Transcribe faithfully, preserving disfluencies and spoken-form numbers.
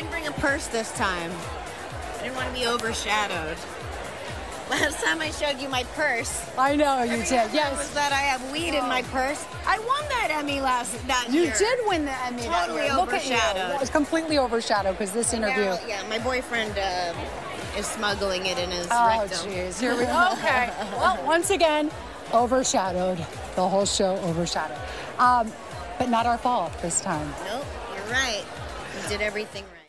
didn't bring a purse this time. I didn't want to be overshadowed. Last time I showed you my purse. I know you did. Yes. Was that I have weed in my purse. I won that Emmy last that You year. did win the Emmy that Totally year. Look at you. overshadowed. It was completely overshadowed because this interview. Now, yeah, my boyfriend uh, is smuggling it in his Oh, rectum. jeez. Here we go. Okay. Well, once again, overshadowed. The whole show overshadowed. Um, but not our fault this time. Nope, you're right. You did everything right.